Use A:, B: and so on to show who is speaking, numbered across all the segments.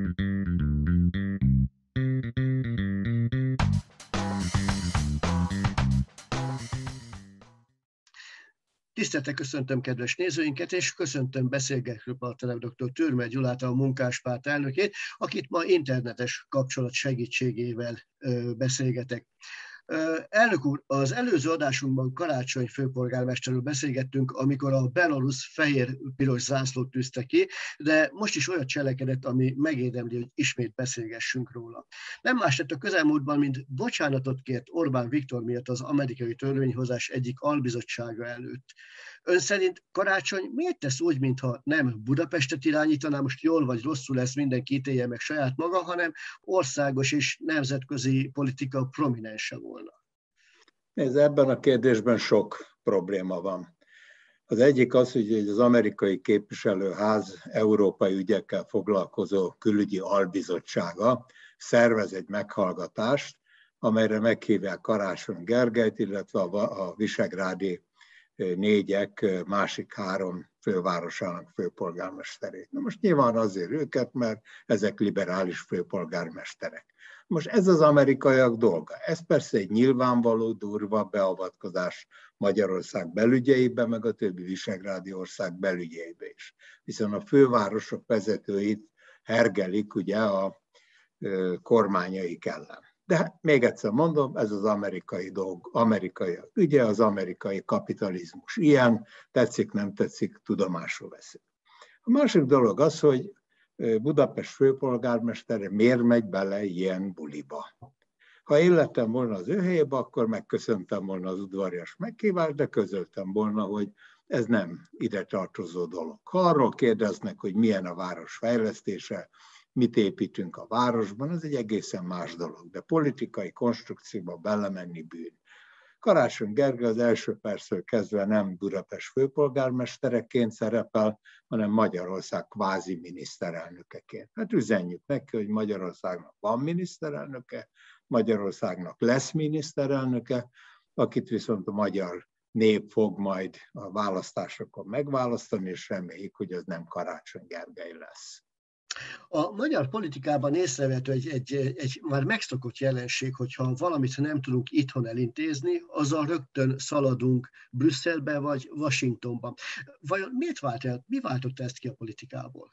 A: Tisztelettel köszöntöm kedves nézőinket, és köszöntöm beszélgető partnerem dr. Türmer Gyulát, a Munkáspárt elnökét, akit ma internetes kapcsolat segítségével beszélgetek. Elnök úr, az előző adásunkban Karácsony főpolgármesterről beszélgettünk, amikor a belarusz fehér-piros zászlót tűzte ki, de most is olyat cselekedett, ami megérdemli, hogy ismét beszélgessünk róla. Nem más tett a közelmúltban, mint bocsánatot kért Orbán Viktor miatt az amerikai törvényhozás egyik albizottsága előtt. Ön szerint Karácsony miért tesz úgy, mintha nem Budapestet irányítaná, most jól vagy rosszul lesz, mindenki ítélje meg saját maga, hanem országos és nemzetközi politika prominense volna?
B: Ebben a kérdésben sok probléma van. Az egyik az, hogy az amerikai képviselőház európai ügyekkel foglalkozó külügyi albizottsága szervez egy meghallgatást, amelyre meghívják Karácsony Gergelyt, illetve a visegrádi négyek másik három fővárosának főpolgármesterét. Na most nyilván azért őket, mert ezek liberális főpolgármesterek. Most ez az amerikaiak dolga. Ez persze egy nyilvánvaló, durva beavatkozás Magyarország belügyeibe, meg a többi visegrádi ország belügyeibe is. Hiszen a fővárosok vezetőit hergelik ugye a kormányaik ellen. De még egyszer mondom, ez az amerikai dolg, amerikai ügye, az amerikai kapitalizmus. Ilyen, tetszik, nem tetszik, tudomásul veszik. A másik dolog az, hogy Budapest főpolgármestere miért megy bele ilyen buliba. Ha én lettem volna az ő helyébe, akkor megköszöntem volna az udvarias meghívást, de közöltem volna, hogy ez nem ide tartozó dolog. Ha arról kérdeznek, hogy milyen a város fejlesztése, mit építünk a városban, az egy egészen más dolog, de politikai konstrukcióba belemenni bűn. Karácsony Gergely az első perctől kezdve nem Budapest főpolgármestereként szerepel, hanem Magyarország kvázi miniszterelnökeként. Hát üzenjük neki, hogy Magyarországnak van miniszterelnöke, Magyarországnak lesz miniszterelnöke, akit viszont a magyar nép fog majd a választásokon megválasztani, és reméljük, hogy az nem Karácsony Gergely lesz.
A: A magyar politikában észrevehető egy már megszokott jelenség, hogyha valamit nem tudunk itthon elintézni, azzal rögtön szaladunk Brüsszelbe vagy Washingtonba. Vajon mi váltotta ezt ki a politikából?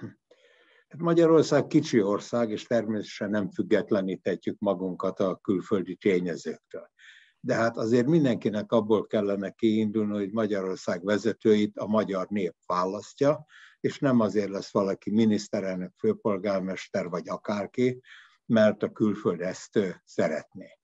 B: Magyarország kicsi ország, és természetesen nem függetleníthetjük magunkat a külföldi tényezőktől. De hát azért mindenkinek abból kellene kiindulni, hogy Magyarország vezetőit a magyar nép választja, és nem azért lesz valaki miniszterelnök, főpolgármester vagy akárki, mert a külföld ezt szeretné.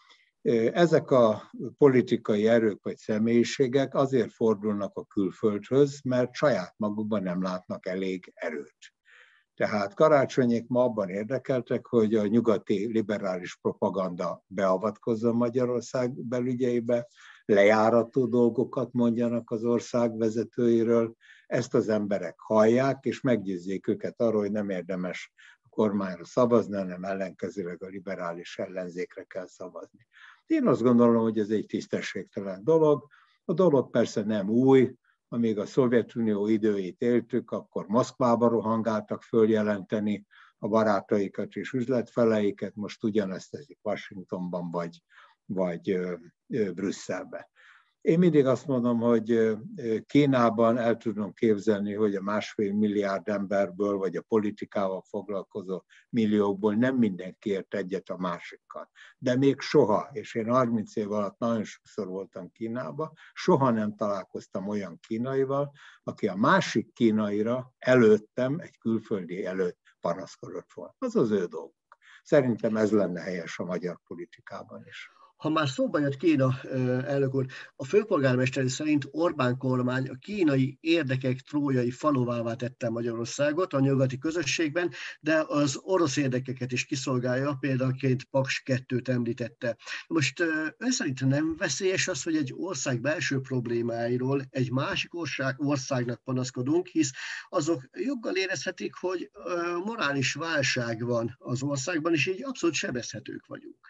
B: Ezek a politikai erők vagy személyiségek azért fordulnak a külföldhöz, mert saját magukban nem látnak elég erőt. Tehát Karácsonyék ma abban érdekeltek, hogy a nyugati liberális propaganda beavatkozzon Magyarország belügyeibe, lejárató dolgokat mondjanak az ország vezetőiről, ezt az emberek hallják, és meggyőzzék őket arról, hogy nem érdemes a kormányra szavazni, hanem ellenkezőleg a liberális ellenzékre kell szavazni. Én azt gondolom, hogy ez egy tisztességtelen dolog. A dolog persze nem új, amíg a Szovjetunió időit éltük, akkor Moszkvába rohangáltak följelenteni a barátaikat és üzletfeleiket, most ugyanezt teszik Washingtonban vagy Brüsszelben. Én mindig azt mondom, hogy Kínában el tudom képzelni, hogy a 1,5 milliárd emberből, vagy a politikával foglalkozó milliókból nem mindenki ért egyet a másikkal. De még soha, és én 30 év alatt nagyon sokszor voltam Kínában, soha nem találkoztam olyan kínaival, aki a másik kínaira előttem, egy külföldi előtt panaszkodott volna. Az az ő dolguk. Szerintem ez lenne helyes a magyar politikában is.
A: Ha már szóba jött Kína, elnök úr, a főpolgármester szerint Orbán kormány a kínai érdekek trójai faluvává tette Magyarországot a nyugati közösségben, de az orosz érdekeket is kiszolgálja, példaként Paks 2-t említette. Most ön szerint nem veszélyes az, hogy egy ország belső problémáiról egy másik országnak panaszkodunk, hisz azok joggal érezhetik, hogy morális válság van az országban, és így abszolút sebezhetők vagyunk.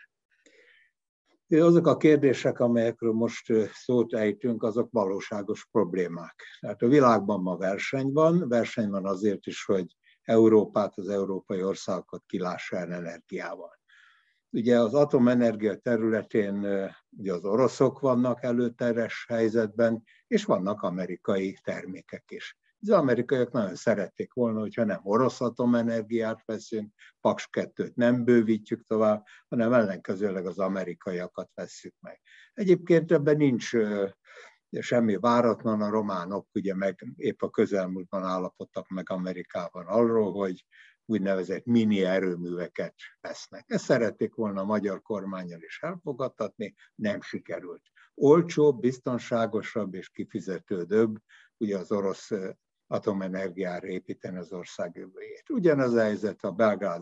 B: Azok a kérdések, amelyekről most szót ejtünk, azok valóságos problémák. Tehát a világban ma verseny van azért is, hogy Európát, az európai országokat kilássa el energiával. Ugye az atomenergia területén ugye az oroszok vannak előteres helyzetben, és vannak amerikai termékek is. Az amerikaiak nagyon szerették volna, hogyha nem orosz atomenergiát veszünk, Paks 2-t nem bővítjük tovább, hanem ellenkezőleg az amerikaiakat vesszük meg. Egyébként ebben nincs semmi váratlan, a románok ugye meg épp a közelmúltban állapodtak meg Amerikában arról, hogy úgynevezett mini erőműveket vesznek. Ezt szerették volna a magyar kormánnyal is elfogadtatni, nem sikerült. Olcsóbb, biztonságosabb és kifizetődőbb ugye az orosz atomenergiára építeni az ország jövőjét. Ugyanaz a helyzet a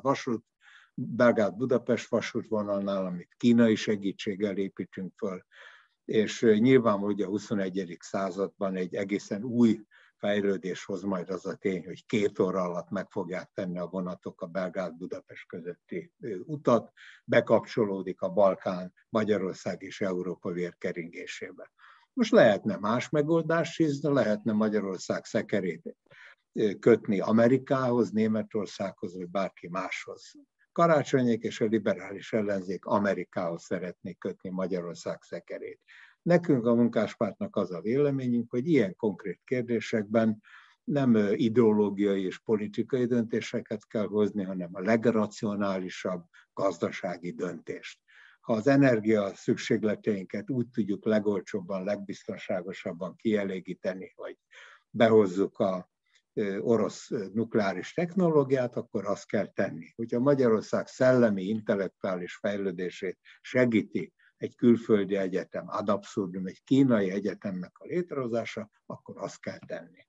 B: Belgrád-Budapest vasútvonalnál, amit kínai segítséggel építünk föl, és nyilvánvaló, hogy a 21. században egy egészen új fejlődés hoz majd az a tény, hogy 2 óra alatt meg fogják tenni a vonatok a Belgrád-Budapest közötti utat, bekapcsolódik a Balkán, Magyarország és Európa vérkeringésébe. Most lehetne más megoldást hízni, lehetne Magyarország szekerét kötni Amerikához, Németországhoz, vagy bárki máshoz. Karácsonyék és a liberális ellenzék Amerikához szeretnék kötni Magyarország szekerét. Nekünk a Munkáspártnak az a véleményünk, hogy ilyen konkrét kérdésekben nem ideológiai és politikai döntéseket kell hozni, hanem a legracionálisabb gazdasági döntést. Ha az energia szükségleteinket úgy tudjuk legolcsóbban, legbiztonságosabban kielégíteni, hogy behozzuk a orosz nukleáris technológiát, akkor azt kell tenni. Hogyha Magyarország szellemi, intellektuális fejlődését segíti egy külföldi egyetem, ad abszurdum, egy kínai egyetemnek a létrehozása, akkor azt kell tenni.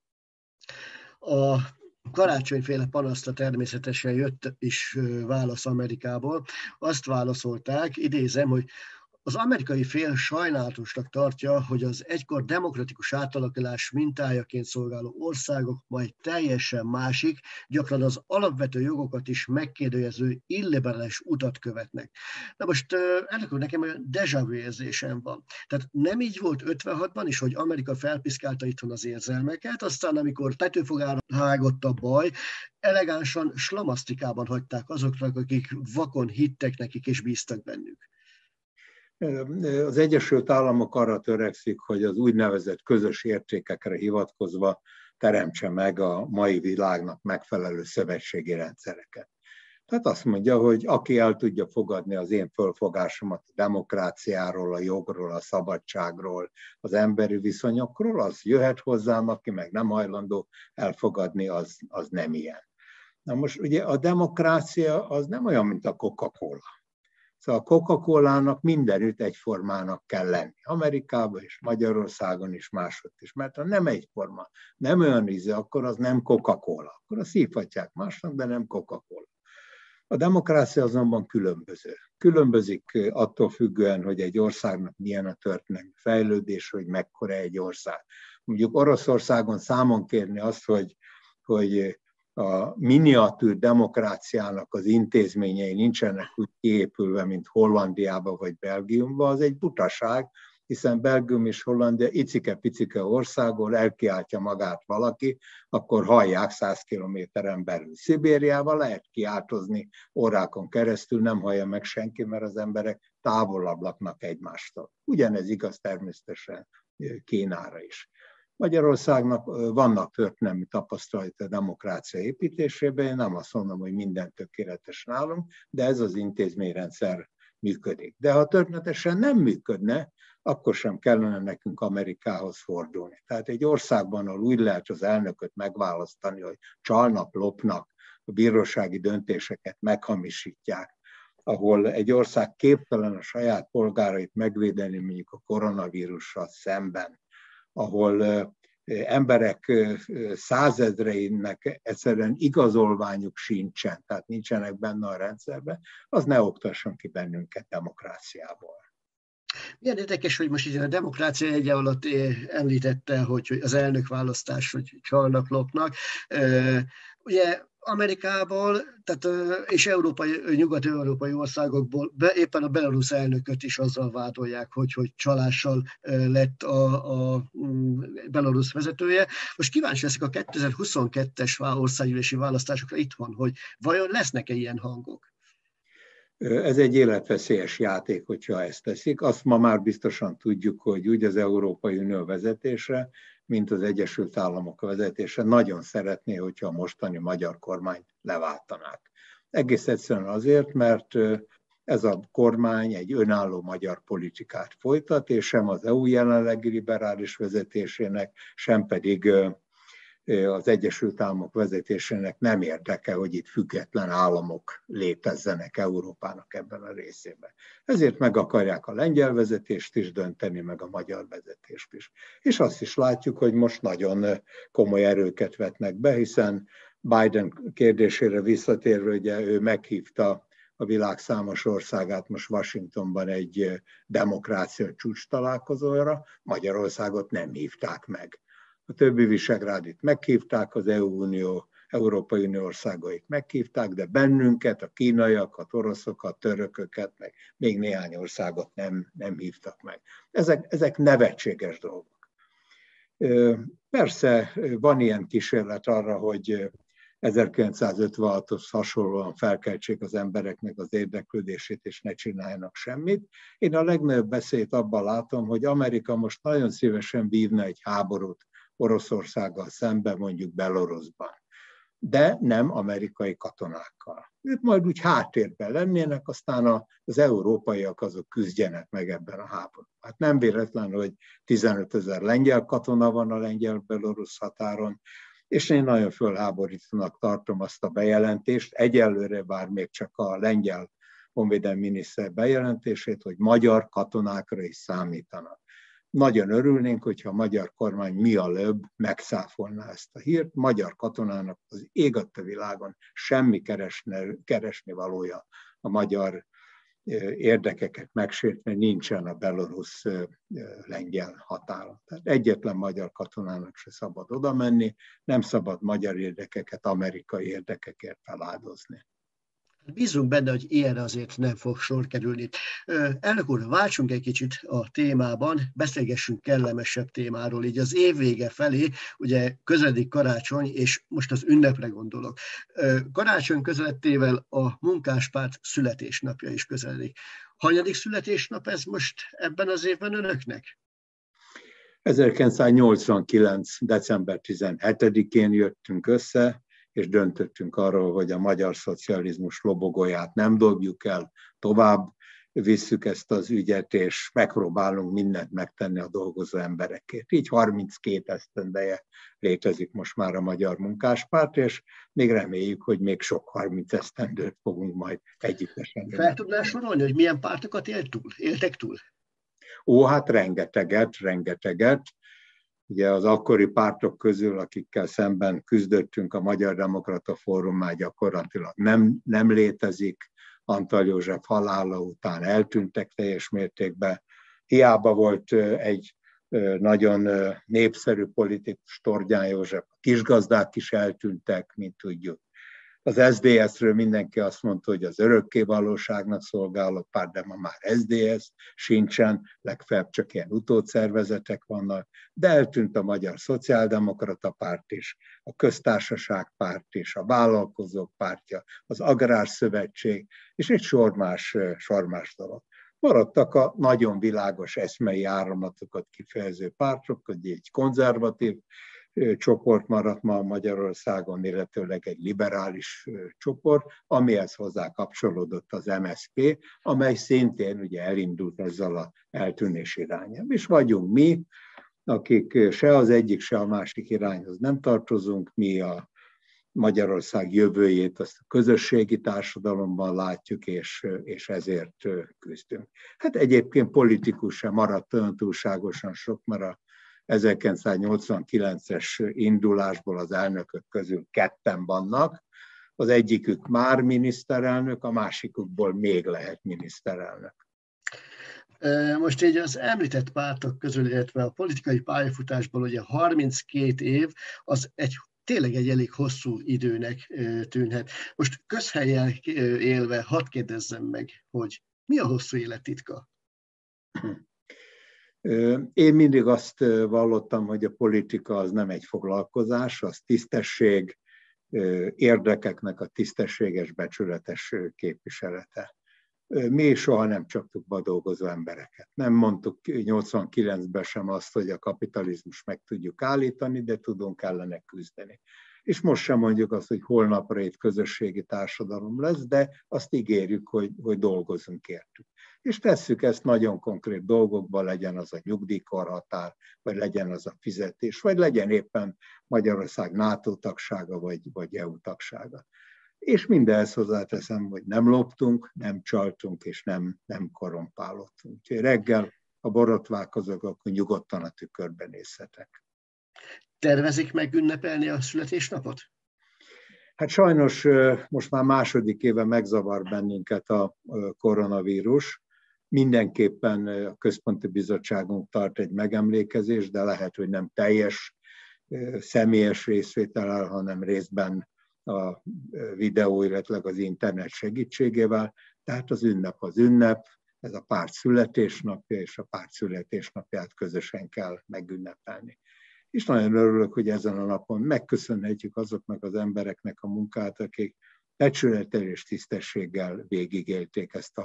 A: A karácsonyféle panaszra természetesen jött is válasz Amerikából. Azt válaszolták, idézem, hogy az amerikai fél sajnálatosnak tartja, hogy az egykor demokratikus átalakulás mintájaként szolgáló országok majd teljesen másik, gyakran az alapvető jogokat is megkérdőjelező illiberális utat követnek. Na most ennek nekem olyan déjà vu érzésem van. Tehát nem így volt 56-ban is, hogy Amerika felpiszkálta itthon az érzelmeket, aztán amikor tetőfogára hágott a baj, elegánsan slamasztikában hagyták azoknak, akik vakon hittek nekik és bíztak bennük.
B: Az Egyesült Államok arra törekszik, hogy az úgynevezett közös értékekre hivatkozva teremtse meg a mai világnak megfelelő szövetségi rendszereket. Tehát azt mondja, hogy aki el tudja fogadni az én fölfogásomat a demokráciáról, a jogról, a szabadságról, az emberi viszonyokról, az jöhet hozzám, aki meg nem hajlandó elfogadni, az nem ilyen. Na most ugye a demokrácia az nem olyan, mint a Coca-Cola. Szóval a Coca-Colának mindenütt egyformának kell lenni. Amerikában és Magyarországon is máshogy is. Mert ha nem egyforma, nem olyan íze, akkor az nem Coca-Cola. Akkor azt hívhatják másnak, de nem Coca-Cola. A demokrácia azonban különböző. Különbözik attól függően, hogy egy országnak milyen a történelmi fejlődés, hogy mekkora egy ország. Mondjuk Oroszországon számon kérni azt, hogy a miniatűr demokráciának az intézményei nincsenek úgy kiépülve, mint Hollandiában vagy Belgiumban, az egy butaság, hiszen Belgium és Hollandia icike-picike országból elkiáltja magát valaki, akkor hallják 100 kilométeren belül. Szibériában lehet kiáltozni órákon keresztül, nem hallja meg senki, mert az emberek távolabb laknak egymástól. Ugyanez igaz természetesen Kínára is. Magyarországnak vannak történelmi tapasztalatai a demokrácia építésében, én nem azt mondom, hogy minden tökéletes nálunk, de ez az intézményrendszer működik. De ha történetesen nem működne, akkor sem kellene nekünk Amerikához fordulni. Tehát egy országban, ahol úgy lehet az elnököt megválasztani, hogy csalnak, lopnak, a bírósági döntéseket meghamisítják, ahol egy ország képtelen a saját polgárait megvédeni, mondjuk a koronavírussal szemben, ahol emberek százezreinek egyszerűen igazolványuk sincsen, tehát nincsenek benne a rendszerben, az ne oktasson ki bennünket demokráciából.
A: Milyen érdekes, hogy most így a demokrácia egy alatt említette, hogy az elnökválasztás, hogy csalnak, lopnak. Ugye Amerikából, tehát, és nyugat-európai országokból éppen a belarusz elnököt is azzal vádolják, hogy csalással lett a belarusz vezetője. Most kíváncsi leszek a 2022-es országgyűlési választásokra itthon, hogy vajon lesznek-e ilyen hangok?
B: Ez egy életveszélyes játék, hogyha ezt teszik. Azt ma már biztosan tudjuk, hogy úgy az Európai Unió vezetése, mint az Egyesült Államok vezetése nagyon szeretné, hogyha a mostani magyar kormányt leváltanák. Egész egyszerűen azért, mert ez a kormány egy önálló magyar politikát folytat, és sem az EU jelenlegi liberális vezetésének, sem pedig az Egyesült Államok vezetésének nem érdeke, hogy itt független államok létezzenek Európának ebben a részében. Ezért meg akarják a lengyel vezetést is dönteni, meg a magyar vezetést is. És azt is látjuk, hogy most nagyon komoly erőket vetnek be, hiszen Biden kérdésére visszatérve, ugye ő meghívta a világ számos országát most Washingtonban egy demokrácia csúcs találkozóra, Magyarországot nem hívták meg. A többi Visegrádit meghívták, az Európai Unió országait meghívták, de bennünket, a kínaiakat, oroszokat, törököket, meg még néhány országot nem hívtak meg. Ezek nevetséges dolgok. Persze van ilyen kísérlet arra, hogy 1956-hoz hasonlóan felkeltsék az embereknek az érdeklődését, és ne csináljanak semmit. Én a legnagyobb veszélyt abban látom, hogy Amerika most nagyon szívesen vívna egy háborút Oroszországgal szemben, mondjuk Belarusban, de nem amerikai katonákkal. Ők majd úgy háttérben lennének, aztán az európaiak azok küzdjenek meg ebben a háborúban. Hát nem véletlen, hogy 15 000 lengyel katona van a lengyel-belorusz határon, és én nagyon fölháborítónak tartom azt a bejelentést, egyelőre bár még csak a lengyel honvédelmi miniszter bejelentését, hogy magyar katonákra is számítanak. Nagyon örülnénk, hogyha a magyar kormány mielőbb megszáfolná ezt a hírt. Magyar katonának az ég adta világon semmi keresni valója a magyar érdekeket megsértve nincsen a belorusz-lengyel határon. Tehát egyetlen magyar katonának se szabad oda menni, nem szabad magyar érdekeket amerikai érdekekért feláldozni.
A: Bízunk benne, hogy ilyen azért nem fog sor kerülni. Elnök úr, váltsunk egy kicsit a témában, beszélgessünk kellemesebb témáról, így az év vége felé, ugye közeledik karácsony, és most az ünnepre gondolok. Karácsony közelettével a Munkáspárt születésnapja is közeledik. Hanyadik születésnap ez most ebben az évben önöknek?
B: 1989. december 17-én jöttünk össze, és döntöttünk arról, hogy a magyar szocializmus lobogóját nem dobjuk el, tovább visszük ezt az ügyet, és megpróbálunk mindent megtenni a dolgozó emberekért. Így 32 esztendeje létezik most már a Magyar Munkáspárt, és még reméljük, hogy még sok 30 esztendőt fogunk majd együttesen.
A: Fel tudnál sorolni, hogy milyen pártokat éltek túl?
B: Hát rengeteget. Ugye az akkori pártok közül, akikkel szemben küzdöttünk, a Magyar Demokrata Fórum már gyakorlatilag nem létezik. Antal József halála után eltűntek teljes mértékben. Hiába volt egy nagyon népszerű politikus, Tordján József, a kisgazdák is eltűntek, mint tudjuk. Az SZDSZ-ről mindenki azt mondta, hogy az örökké valóságnak szolgáló párt, de ma már SZDSZ sincsen, legfeljebb csak ilyen utódszervezetek vannak, de eltűnt a Magyar Szociáldemokrata Párt is, a Köztársaság Párt is, a Vállalkozók Pártja, az Agrárszövetség, és egy sor más dolog. Maradtak a nagyon világos eszmei áramlatokat kifejező pártok, hogy egy konzervatív csoport maradt ma Magyarországon, illetőleg egy liberális csoport, amihez hozzá kapcsolódott az MSZP, amely szintén ugye elindult ezzel az eltűnés irányába. És vagyunk mi, akik se az egyik, se a másik irányhoz nem tartozunk, mi a Magyarország jövőjét azt a közösségi társadalomban látjuk, és ezért küzdünk. Hát egyébként politikus sem maradt olyan túlságosan sok, mert a 1989-es indulásból az elnökök közül ketten vannak. Az egyikük már miniszterelnök, a másikukból még lehet miniszterelnök.
A: Most így az említett pártok közül, illetve a politikai pályafutásból ugye 32 év, az egy tényleg egy elég hosszú időnek tűnhet. Most közhelyen élve hadd kérdezzem meg, hogy mi a hosszú élet titka?
B: Én mindig azt vallottam, hogy a politika az nem egy foglalkozás, az tisztesség, érdekeknek a tisztességes, becsületes képviselete. Mi soha nem csaptuk be a dolgozó embereket. Nem mondtuk 89-ben sem azt, hogy a kapitalizmus meg tudjuk állítani, de tudunk ellene küzdeni. És most sem mondjuk azt, hogy holnapra itt közösségi társadalom lesz, de azt ígérjük, hogy dolgozunk értük. És tesszük ezt nagyon konkrét dolgokban, legyen az a nyugdíjkorhatár, vagy legyen az a fizetés, vagy legyen éppen Magyarország NATO tagsága, vagy EU tagsága. És mindehhez hozzáteszem, hogy nem loptunk, nem csaltunk, és nem korrumpálottunk. Úgyhogy reggel, ha borotválkozok, akkor nyugodtan a tükörben nézhetek.
A: Tervezik megünnepelni a születésnapot?
B: Hát sajnos most már második éve megzavar bennünket a koronavírus. Mindenképpen a Központi Bizottságunk tart egy megemlékezést, de lehet, hogy nem teljes személyes részvétellel, hanem részben a videó, illetve az internet segítségével. Tehát az ünnep, ez a párt születésnapja, és a párt születésnapját közösen kell megünnepelni. És nagyon örülök, hogy ezen a napon megköszönhetjük azoknak az embereknek a munkát, akik becsülettel és tisztességgel végigélték ezt a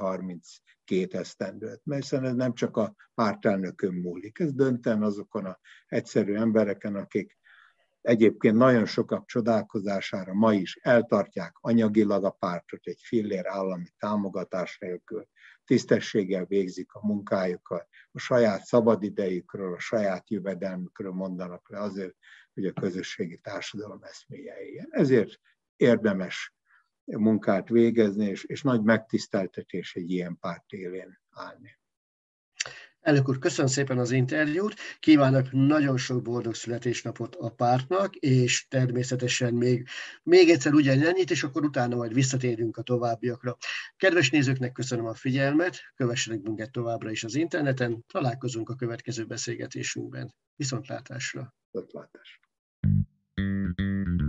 B: 32 esztendőt. Mert hiszen ez nem csak a pártelnökön múlik, ez döntően azokon az egyszerű embereken, akik egyébként nagyon sokak csodálkozására ma is eltartják anyagilag a pártot egy fillér állami támogatás nélkül, tisztességgel végzik a munkájukat, a saját szabadidejükről, a saját jövedelmükről mondanak le azért, hogy a közösségi társadalom eszméje éljen. Ezért érdemes munkát végezni, és nagy megtiszteltetés egy ilyen párt élén állni.
A: Elnök úr, köszönöm szépen az interjút, kívánok nagyon sok boldog születésnapot a pártnak, és természetesen még egyszer ugyanennyit, és akkor utána majd visszatérünk a továbbiakra. Kedves nézőknek köszönöm a figyelmet, kövessenek minket továbbra is az interneten, találkozunk a következő beszélgetésünkben. Viszontlátásra!
B: Viszontlátásra!